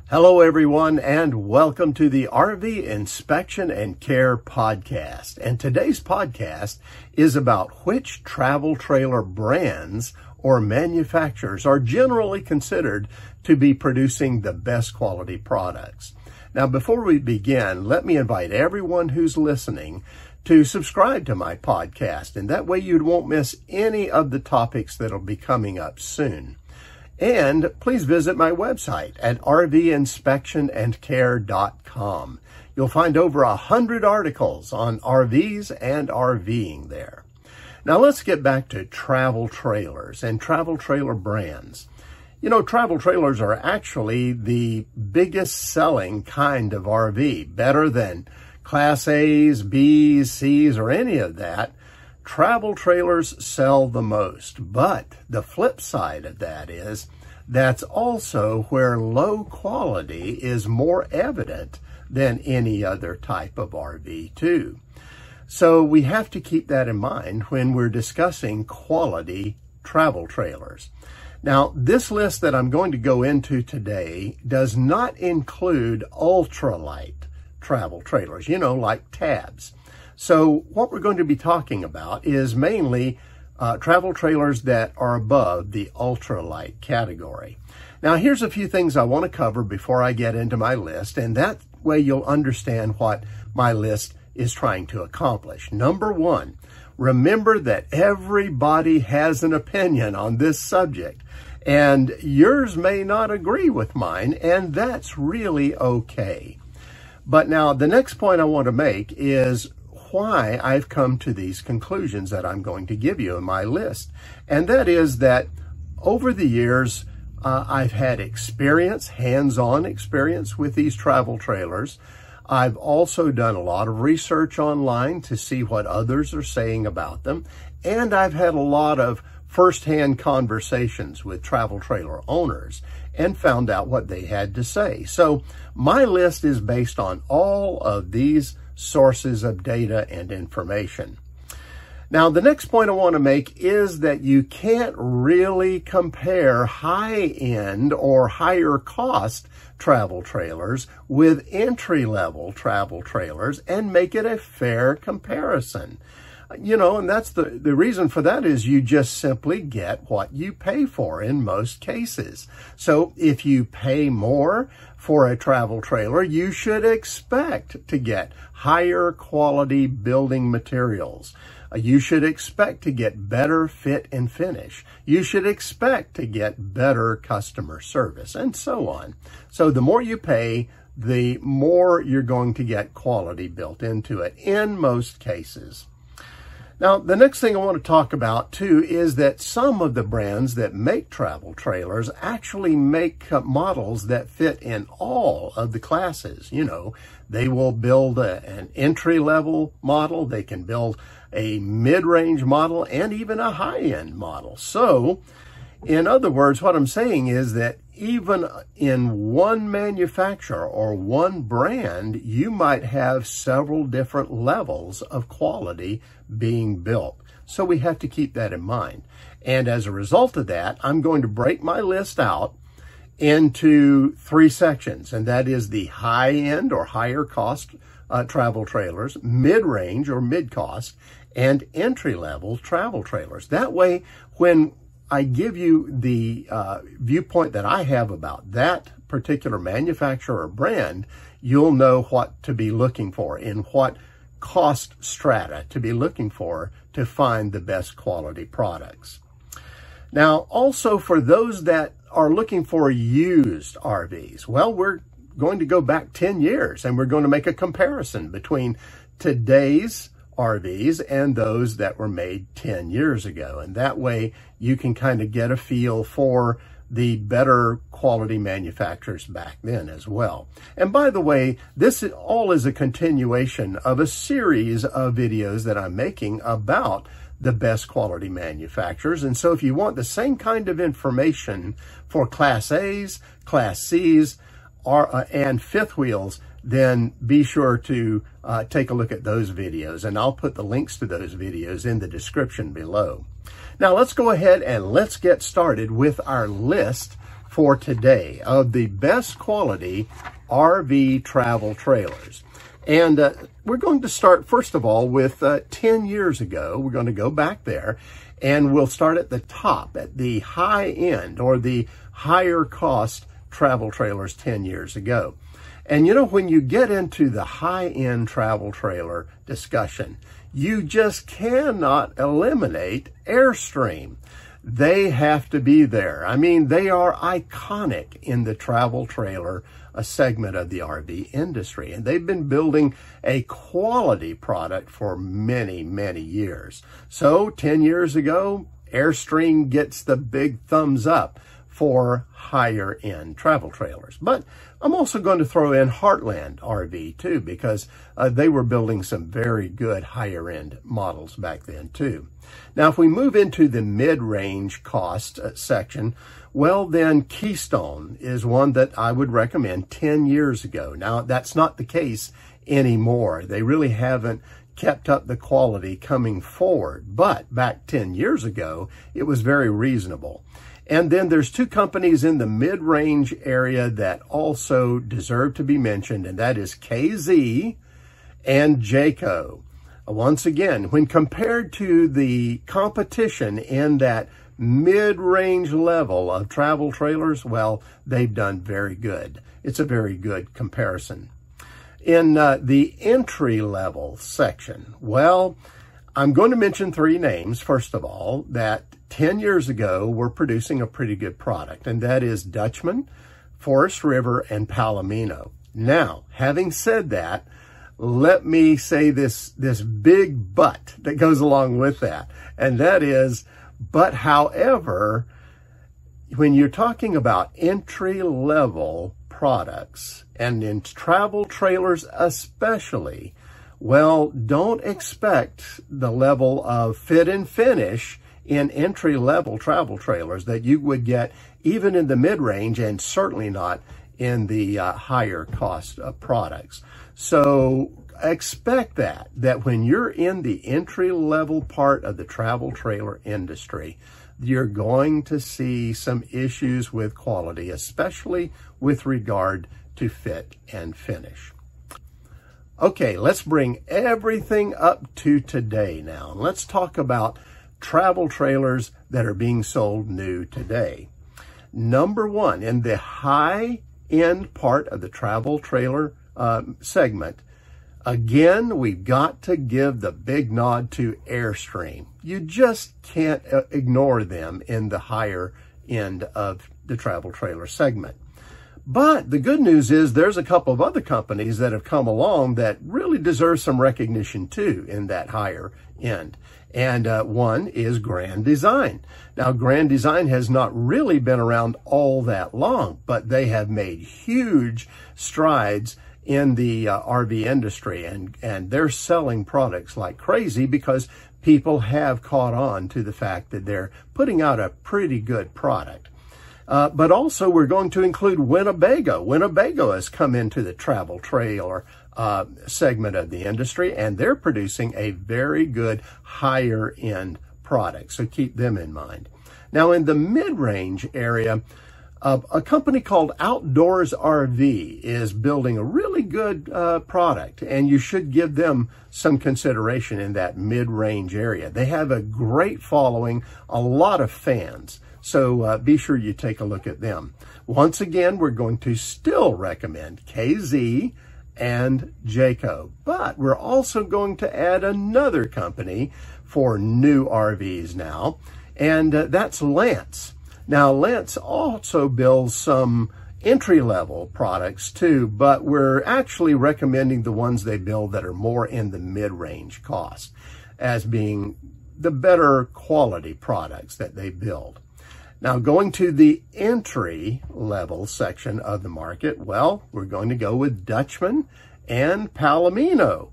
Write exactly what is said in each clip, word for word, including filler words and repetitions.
Hello, everyone, and welcome to the R V Inspection and Care Podcast. And today's podcast is about which travel trailer brands or manufacturers are generally considered to be producing the best quality products. Now, before we begin, let me invite everyone who's listening to subscribe to my podcast, and that way you won't miss any of the topics that'll be coming up soon. And please visit my website at r v inspection and care dot com. You'll find over a hundred articles on R Vs and RVing there. Now let's get back to travel trailers and travel trailer brands. You know, travel trailers are actually the biggest selling kind of R V, better than Class A's, B's, C's, or any of that. Travel trailers sell the most, but the flip side of that is that's also where low quality is more evident than any other type of R V too. So we have to keep that in mind when we're discussing quality travel trailers. Now, this list that I'm going to go into today does not include ultralight travel trailers, you know, like tabs. So what we're going to be talking about is mainly uh, travel trailers that are above the ultralight category. Now, here's a few things I want to cover before I get into my list, and that way you'll understand what my list is trying to accomplish. Number one, remember that everybody has an opinion on this subject, and yours may not agree with mine, and that's really okay. But now, the next point I want to make is why I've come to these conclusions that I'm going to give you in my list. And that is that over the years, uh, I've had experience, hands-on experience with these travel trailers. I've also done a lot of research online to see what others are saying about them. And I've had a lot of first-hand conversations with travel trailer owners and found out what they had to say. So my list is based on all of these sources of data and information. Now, the next point I want to make is that you can't really compare high-end or higher cost travel trailers with entry-level travel trailers and make it a fair comparison. You know, and that's the, the reason for that is you just simply get what you pay for in most cases. So if you pay more for a travel trailer, you should expect to get higher quality building materials. You should expect to get better fit and finish. You should expect to get better customer service, and so on. So the more you pay, the more you're going to get quality built into it in most cases. Now, the next thing I want to talk about, too, is that some of the brands that make travel trailers actually make models that fit in all of the classes. You know, they will build a, an entry-level model, they can build a mid-range model, and even a high-end model. So, in other words, what I'm saying is that even in one manufacturer or one brand, you might have several different levels of quality being built. So we have to keep that in mind. And as a result of that, I'm going to break my list out into three sections, and that is the high-end or higher cost uh, travel trailers, mid-range or mid-cost, and entry-level travel trailers. That way, when I give you the uh, viewpoint that I have about that particular manufacturer or brand, you'll know what to be looking for, in what cost strata to be looking for to find the best quality products. Now, also for those that are looking for used R Vs, well, we're going to go back ten years and we're going to make a comparison between today's R Vs and those that were made ten years ago. And that way you can kind of get a feel for the better quality manufacturers back then as well. And by the way, this all is a continuation of a series of videos that I'm making about the best quality manufacturers. And so if you want the same kind of information for Class A's, Class C's, or, uh, and fifth wheels, then be sure to uh, take a look at those videos, and I'll put the links to those videos in the description below. Now let's go ahead and let's get started with our list for today of the best quality R V travel trailers. And uh, we're going to start, first of all, with uh, ten years ago. We're going to go back there, and we'll start at the top, at the high end or the higher cost travel trailers ten years ago. And you know, when you get into the high-end travel trailer discussion, you just cannot eliminate Airstream. They have to be there. I mean, they are iconic in the travel trailer, a segment of the R V industry. And they've been building a quality product for many, many years. So ten years ago, Airstream gets the big thumbs up for higher end travel trailers. But I'm also going to throw in Heartland R V too, because uh, they were building some very good higher end models back then too. Now, if we move into the mid-range cost uh, section, well, then Keystone is one that I would recommend ten years ago. Now, that's not the case anymore. They really haven't kept up the quality coming forward, but back ten years ago, it was very reasonable. And then there's two companies in the mid-range area that also deserve to be mentioned, and that is K Z and Jayco. Once again, when compared to the competition in that mid-range level of travel trailers, well, they've done very good. It's a very good comparison. In uh, the entry-level section, well, I'm going to mention three names, first of all, that ten years ago were producing a pretty good product, and that is Dutchman, Forest River, and Palomino. Now, having said that, let me say this, this big but that goes along with that, and that is, but however, when you're talking about entry-level products, and in travel trailers especially, well, don't expect the level of fit and finish in entry-level travel trailers that you would get even in the mid-range, and certainly not in the uh, higher cost of products. So expect that, that when you're in the entry-level part of the travel trailer industry, you're going to see some issues with quality, especially with regard to fit and finish. Okay, let's bring everything up to today now. Let's talk about travel trailers that are being sold new today. Number one, in the high-end part of the travel trailer uh, segment, again, we've got to give the big nod to Airstream. You just can't uh, ignore them in the higher end of the travel trailer segment. But the good news is there's a couple of other companies that have come along that really deserve some recognition too in that higher end. And uh, one is Grand Design. Now, Grand Design has not really been around all that long, but they have made huge strides in the uh, R V industry, and, and they're selling products like crazy because people have caught on to the fact that they're putting out a pretty good product. Uh, but also we're going to include Winnebago. Winnebago has come into the travel trailer uh, segment of the industry, and they're producing a very good higher end product. So keep them in mind. Now, in the mid-range area, uh, a company called Outdoors R V is building a really good uh, product, and you should give them some consideration in that mid-range area. They have a great following, a lot of fans. So uh, be sure you take a look at them. Once again, we're going to still recommend K Z and Jayco, but we're also going to add another company for new R Vs now, and uh, that's Lance. Now, Lance also builds some entry-level products too, but we're actually recommending the ones they build that are more in the mid-range cost as being the better quality products that they build. Now, going to the entry level section of the market, well, we're going to go with Dutchman and Palomino.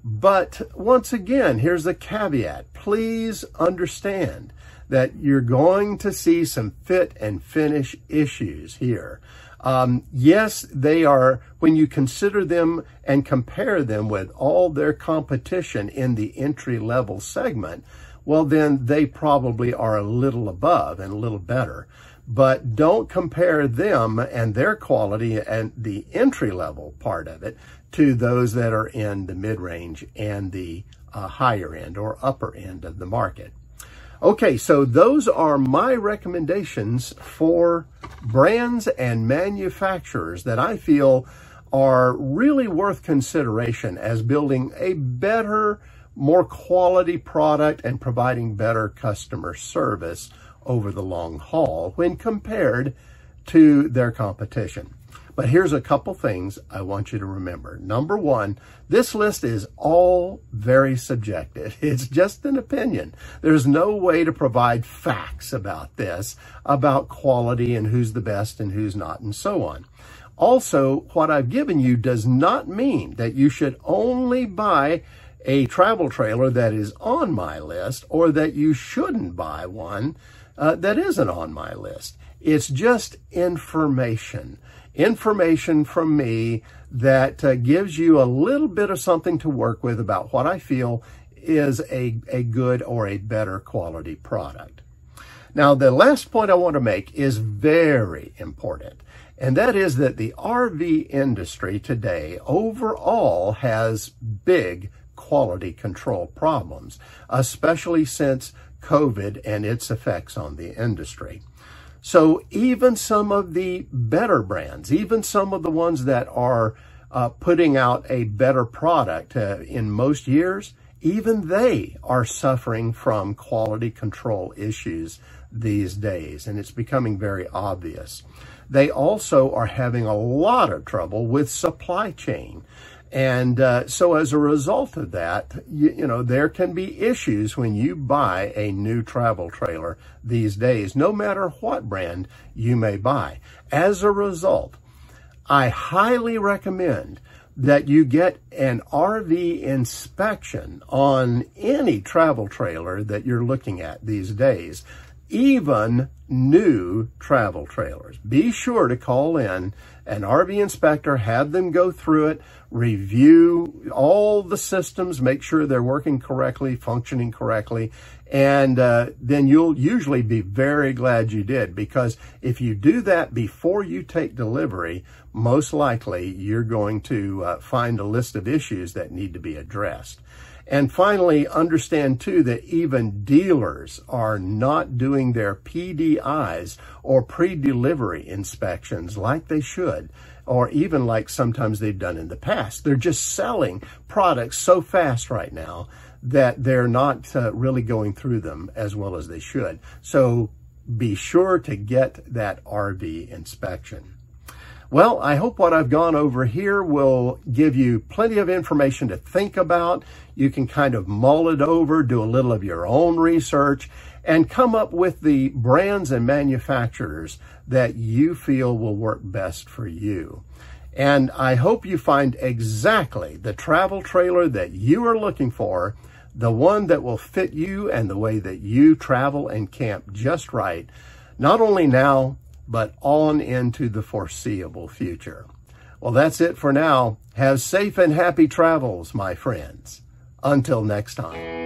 But once again, here's the caveat. Please understand that you're going to see some fit and finish issues here. Um, yes, they are, when you consider them and compare them with all their competition in the entry level segment, well, then they probably are a little above and a little better. but don't compare them and their quality and the entry-level part of it to those that are in the mid-range and the uh, higher end or upper end of the market. Okay, so those are my recommendations for brands and manufacturers that I feel are really worth consideration as building a better, more quality product and providing better customer service over the long haul when compared to their competition. But here's a couple things I want you to remember. Number one, this list is all very subjective. It's just an opinion. There's no way to provide facts about this, about quality and who's the best and who's not and so on. Also, what I've given you does not mean that you should only buy a travel trailer that is on my list or that you shouldn't buy one uh, that isn't on my list. It's just information. Information from me that uh, gives you a little bit of something to work with about what I feel is a, a good or a better quality product. Now, the last point I want to make is very important, and that is that the R V industry today overall has big quality control problems, especially since COVID and its effects on the industry. So even some of the better brands, even some of the ones that are uh, putting out a better product uh, in most years, even they are suffering from quality control issues these days, and it's becoming very obvious. They also are having a lot of trouble with supply chain. And uh, so as a result of that, you, you know, there can be issues when you buy a new travel trailer these days, no matter what brand you may buy. As a result, I highly recommend that you get an R V inspection on any travel trailer that you're looking at these days, even new travel trailers. Be sure to call in an R V inspector, have them go through it, review all the systems, make sure they're working correctly, functioning correctly, and uh, then you'll usually be very glad you did, because if you do that before you take delivery, most likely you're going to uh, find a list of issues that need to be addressed. And finally, understand too that even dealers are not doing their P D Is or pre-delivery inspections like they should, or even like sometimes they've done in the past. They're just selling products so fast right now that they're not uh, really going through them as well as they should. So be sure to get that R V inspection. Well, I hope what I've gone over here will give you plenty of information to think about. You can kind of mull it over, do a little of your own research, and come up with the brands and manufacturers that you feel will work best for you. And I hope you find exactly the travel trailer that you are looking for, the one that will fit you and the way that you travel and camp just right, not only now, but on into the foreseeable future. Well, that's it for now. Have safe and happy travels, my friends. Until next time.